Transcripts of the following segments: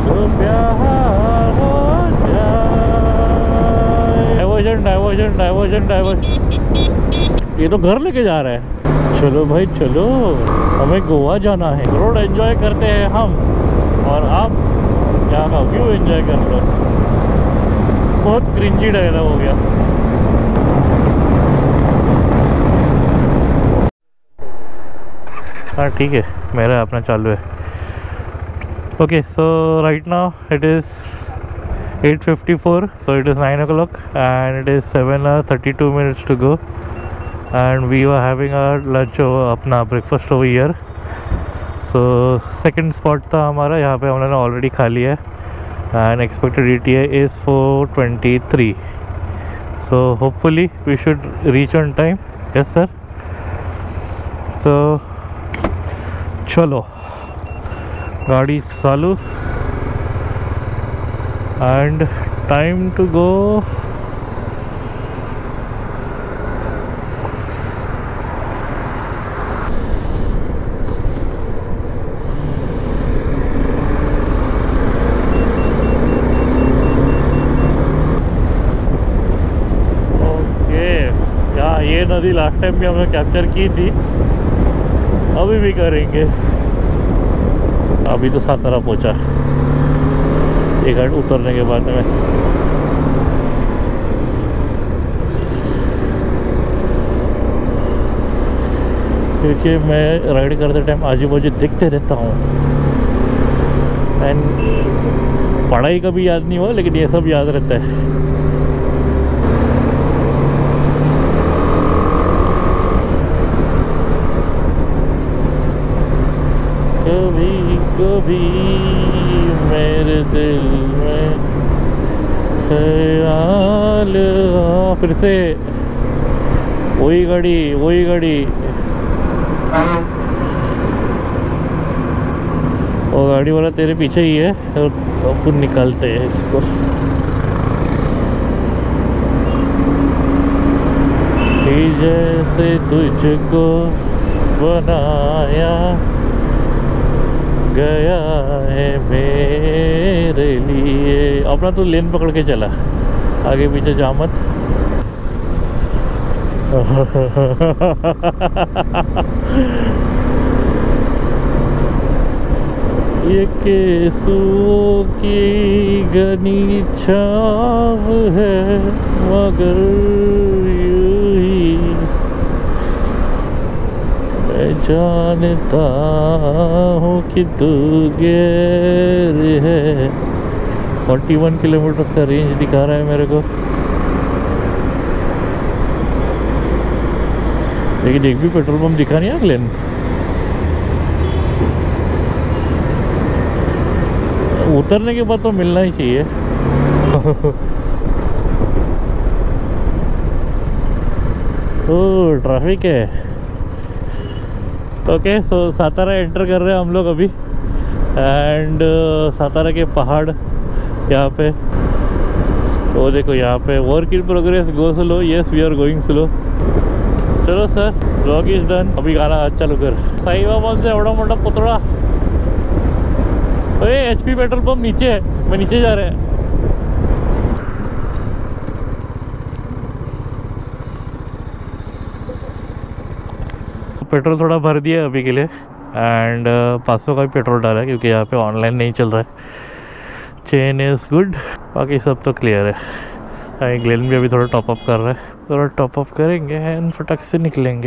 तो प्यार हो जाए। डाइवर्जन डाइवर्जन डाइवर्जन डाइवर्जन, ये तो घर लेके जा रहा है। चलो भाई चलो, हमें गोवा जाना है। रोड एंजॉय करते हैं हम, और आप यहाँ का व्यू एंजॉय कर लो। बहुत क्रिंजी डायलॉग हो गया। हाँ ठीक है, मेरा अपना चालू है। Okay, so right now it is 8:54, so it is 9 o'clock and it is 7:32 to go, and we were having our lunch over, अपना breakfast over here. So second spot था हमारा, यहाँ पे हमने ऑलरेडी खा लिया है and expected ETA is 4:23. So hopefully we should reach on time. Yes sir. So चलो गाड़ी चालू and time to go. ये नदी लास्ट टाइम भी हमने कैप्चर की थी, अभी भी करेंगे। अभी तो सातारा पहुंचा एक घाट उतरने के बाद में। क्योंकि मैं राइड करते टाइम आजू बाजू देखते रहता हूँ, एंड पढ़ाई का भी याद नहीं हुआ, लेकिन ये सब याद रहता है। कभी कभी मेरे दिल में ख्याल, फिर से वही गाड़ी वो गाड़ी वाला तेरे पीछे ही है, और अपन निकालते हैं इसको। जैसे तुझको बनाया गया है मेरे लिए। अपना तो लेन पकड़ के चला, आगे पीछे जा मत। ये केसुओं की घनी छाव है, मगर यूं ही मैं जानता हूँ कि तू गैर है। 41 किलोमीटर का रेंज दिखा रहा है मेरे को, लेकिन एक भी पेट्रोल पंप दिखा नहीं है ग्लेन। उतरने के बाद तो मिलना ही चाहिए। ओह ट्रैफिक है। ओके, सो सातारा एंटर कर रहे हैं हम लोग अभी, एंड सातारा के पहाड़ यहाँ पे। तो देखो यहाँ पे work in progress, go slow. Yes we are going slow. चलो सर, व्लॉग इज डन। अभी गाना चालू कर। साई बाबा से एवढा मोठा पुतळा। अरे HP पेट्रोल पंप नीचे है, मैं नीचे जा रहे हैं। पेट्रोल थोड़ा भर दिया है अभी के लिए, एंड 500 का भी पेट्रोल डाला है, क्योंकि यहाँ पे ऑनलाइन नहीं चल रहा है। चेन इज़ गुड, बाकी सब तो क्लियर है। ग्लेन भी अभी थोड़ा टॉपअप कर रहा है, थोड़ा टॉपअप करेंगे एंड फटाक से निकलेंगे।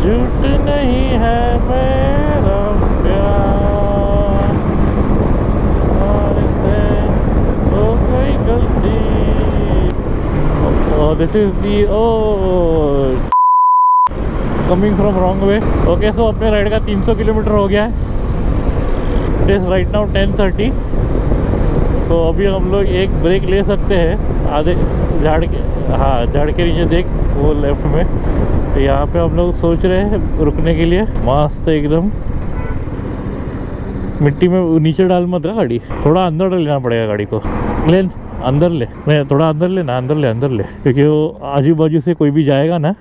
झूठ नहीं है मेरा प्यार, से हो गई गलती। This is the coming from wrong way. Okay, so अपने राइड का 300 किलोमीटर हो गया है। It is right now 10:30। So अभी हम लोग एक ब्रेक ले सकते हैं आधे झाड़ के, हाँ झाड़ के नीचे देख वो लेफ्ट में। तो यहाँ पे हम लोग सोच रहे हैं रुकने के लिए। मस्त एकदम, मिट्टी में नीचे डाल मत गाड़ी, थोड़ा अंदर लेना पड़ेगा गाड़ी को। ले अंदर ले, नहीं थोड़ा अंदर ले ना, अंदर ले क्योंकि वो आजू बाजू से कोई भी जाएगा ना।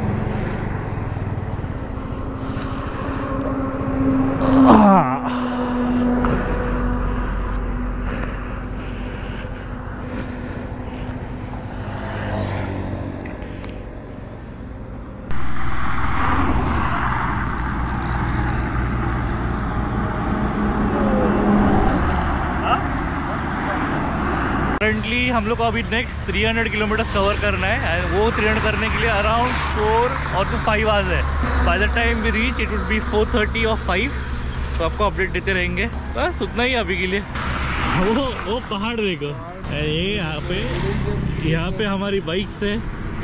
करंटली हम लोग को अभी नेक्स्ट 300 किलोमीटर कवर करना है एंड वो 300 करने के लिए अराउंड 4 और 5 आवर्स है। By the time we reach it would be 4:30 और 5। तो आपको अपडेट देते रहेंगे, बस उतना ही अभी के लिए। वो पहाड़ देखो, ये यहाँ पे हमारी बाइक्स है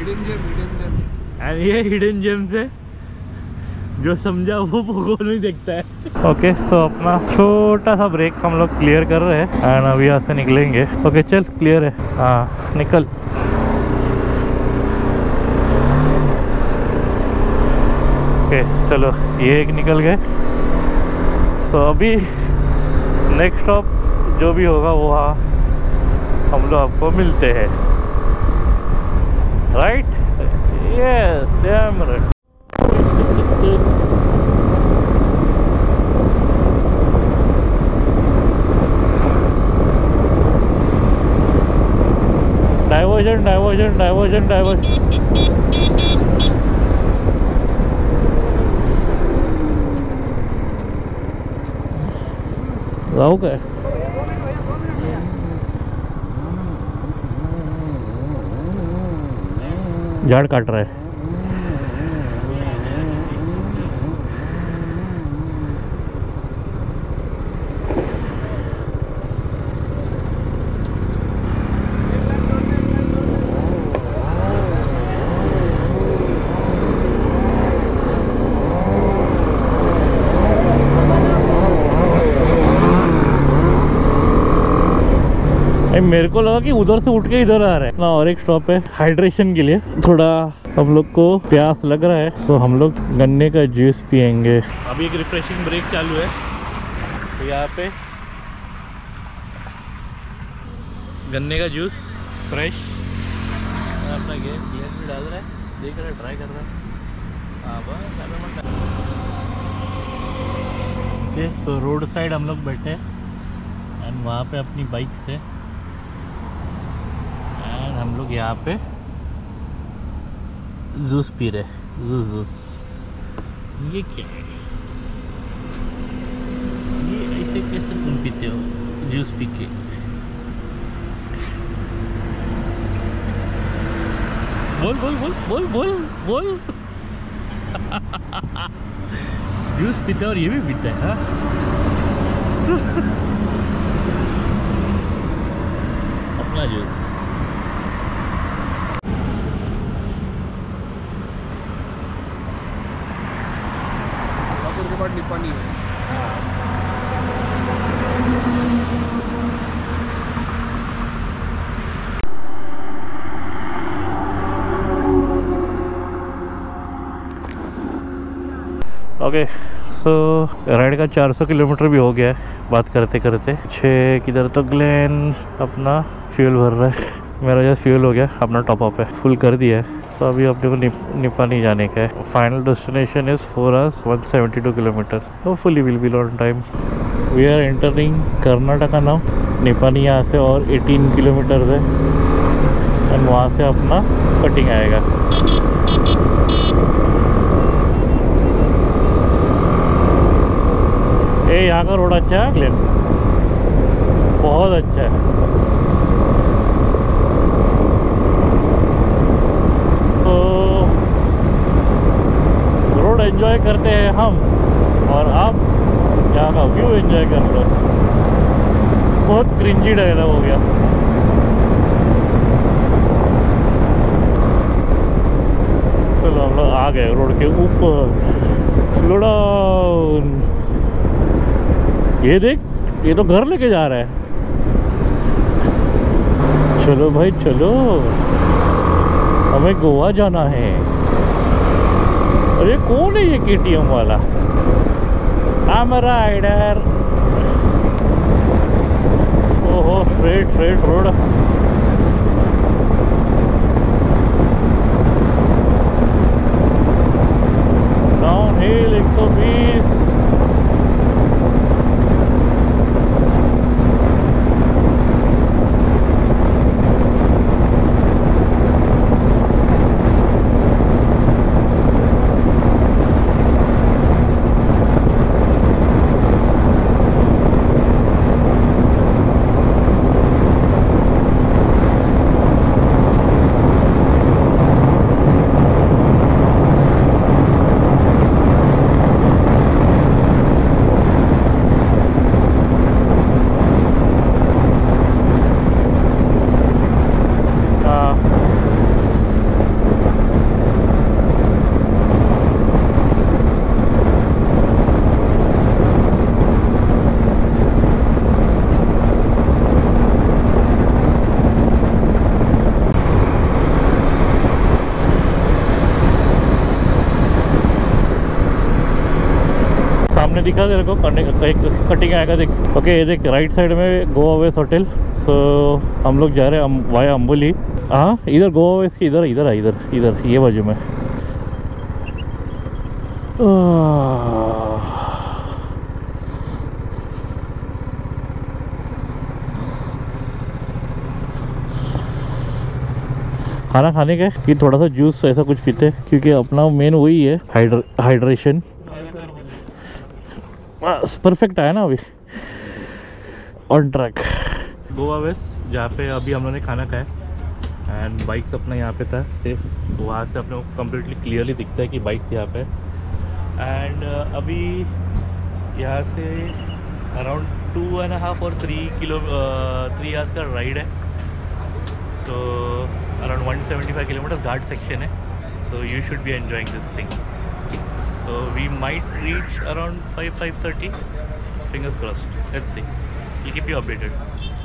एंड ये हिडन जेम्स है, जो समझा वो भूगोल नहीं देखता है। ओके, सो अपना छोटा सा ब्रेक हम लोग क्लियर कर रहे हैं एंड अभी यहाँ से निकलेंगे। ओके चल, क्लियर है, हाँ निकल। ओके चलो, ये एक निकल गए। सो अभी नेक्स्ट स्टॉप जो भी होगा वो हम लोग आपको मिलते हैं, right? Yes, damn right. Diversion जाओ क्या? झाड़ काट रहा है। मेरे को लगा कि उधर से उठ के इधर आ रहा है ना। और एक स्टॉप है हाइड्रेशन के लिए, थोड़ा हम लोग को प्यास लग रहा है, सो हम लोग गन्ने का जूस पियेंगे। अभी एक रिफ्रेशिंग ब्रेक चालू है, तो यहाँ पे गन्ने का जूस फ्रेश अपना गैस भी डाल रहा है, देख रहा है, ट्राई कर रहा है। हाँ बस ओके, सो रोड साइड हम लोग बैठे हैं एंड वहाँ पे अपनी बाइक से हम लोग यहाँ पे जूस पी रहे। जूस ये क्या है? ये ऐसे कैसे तुम पीते हो जूस पी के? बोल बोल बोल बोल बोल बोल जूस पीते और ये भी पीते हैं, हाँ? अपना जूस। निपानी है। ओके, सो राइड का 400 किलोमीटर भी हो गया है बात करते करते। 6 किधर तो ग्लेन अपना फ्यूल भर रहा है। मेरा जस्ट फ्यूल हो गया, अपना टॉप अप है, फुल कर दिया है। सो अभी अपने को निपानी जाने का है। Final destination is 4 hours 172 kilometres. Hopefully will be on time. We are entering Karnataka now. Nipani यहाँ से और 18 किलोमीटर है एंड वहाँ से अपना कटिंग आएगा। ये यहाँ का रोड अच्छा है ग्लेन, बहुत अच्छा है। रोड एंजॉय करते हैं हम, और आप यहाँ का व्यू एंजॉय कर लो। बहुत क्रिंजी डायलॉग हो गया। चलो हम लोग आ गए रोड के ऊपर। Slow down. ये देख, ये तो घर लेके जा रहा है। चलो भाई चलो, हमें गोवा जाना है। अरे कौन है ये केटीएम वाला? I'm a rider। ओहो, स्ट्रेट रोड। Down hill 120। सामने दिखा तेरे को कटिंग आएगा, देख। ओके, ये देख राइट साइड में गोवा वेस्ट होटल। सो हम लोग जा रहे हैं वाया अम्बोली। हाँ, इधर गोवा वेस्ट की इधर ये बाजू में। खाना खाने का कि थोड़ा सा जूस ऐसा कुछ पीते, क्योंकि अपना मेन वही है, हाइड्रेशन। परफेक्ट आया ना अभी, ऑन ट्रैक। गोवा वेस्ट जहाँ पे अभी हम लोगों ने खाना खाया, एंड बाइक्स अपना यहाँ पे था सेफ। वहाँ से अपने को कम्प्लीटली क्लियरली दिखता है कि बाइक्स यहाँ पे। एंड अभी यहाँ से अराउंड 2.5 और 3 आवर्स का राइड है। So around 175 kilometre ghat section है। So you should be enjoying this thing. So we might reach around 5:30. Fingers crossed. Let's see. We'll keep you updated.